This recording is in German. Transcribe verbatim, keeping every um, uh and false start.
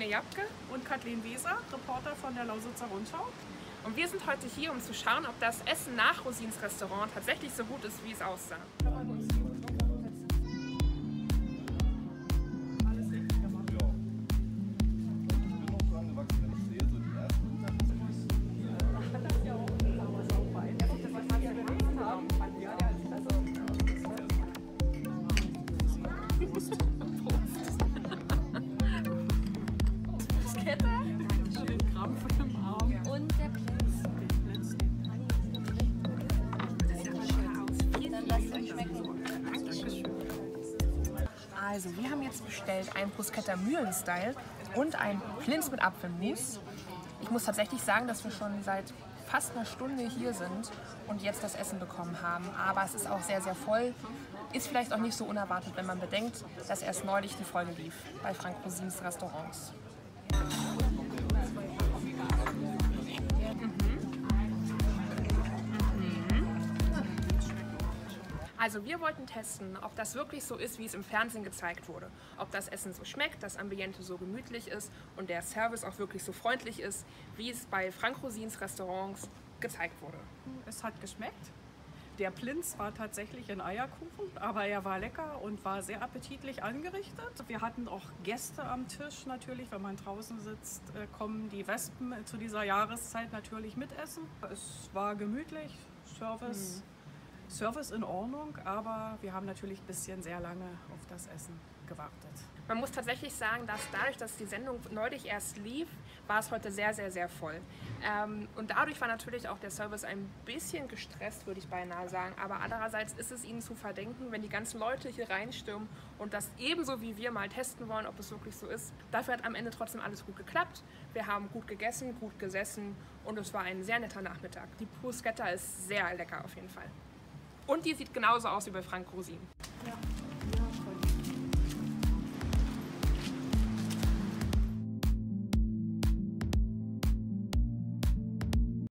Japke und Kathleen Weser, Reporter von der Lausitzer Rundschau. Und wir sind heute hier, um zu schauen, ob das Essen nach Rosins Restaurant tatsächlich so gut ist, wie es aussah. Alles richtig gemacht. Ja. Ich bin noch dran gewachsen, wenn ich sehe, so die ersten Hat das ja auch damals auch bei. Ja, das was wir gelesen haben, fand ja, also. Kette? Schön Krampf im Arm. Und der Prinz. Das sieht aber schön aus. Dann lasst euch schmecken. Dankeschön. Also, wir haben jetzt bestellt ein Bruschetta Mühlen-Style und ein Plinz mit Apfelmus. Ich muss tatsächlich sagen, dass wir schon seit fast einer Stunde hier sind und jetzt das Essen bekommen haben. Aber es ist auch sehr, sehr voll. Ist vielleicht auch nicht so unerwartet, wenn man bedenkt, dass erst neulich die Folge lief bei Frank Rosins Restaurants. Also wir wollten testen, ob das wirklich so ist, wie es im Fernsehen gezeigt wurde. Ob das Essen so schmeckt, das Ambiente so gemütlich ist und der Service auch wirklich so freundlich ist, wie es bei Frank Rosins Restaurants gezeigt wurde. Es hat geschmeckt. Der Plinz war tatsächlich ein Eierkuchen, aber er war lecker und war sehr appetitlich angerichtet. Wir hatten auch Gäste am Tisch natürlich. Wenn man draußen sitzt, kommen die Wespen zu dieser Jahreszeit natürlich mitessen. Es war gemütlich, Service, hm. Service in Ordnung, aber wir haben natürlich ein bisschen sehr lange auf das Essen gewartet. Man muss tatsächlich sagen, dass dadurch, dass die Sendung neulich erst lief, war es heute sehr, sehr, sehr voll. Ähm, und dadurch war natürlich auch der Service ein bisschen gestresst, würde ich beinahe sagen. Aber andererseits ist es ihnen zu verdenken, wenn die ganzen Leute hier reinstürmen und das ebenso wie wir mal testen wollen, ob es wirklich so ist. Dafür hat am Ende trotzdem alles gut geklappt. Wir haben gut gegessen, gut gesessen und es war ein sehr netter Nachmittag. Die Bruschetta ist sehr lecker auf jeden Fall. Und die sieht genauso aus wie bei Frank Rosin. Ja.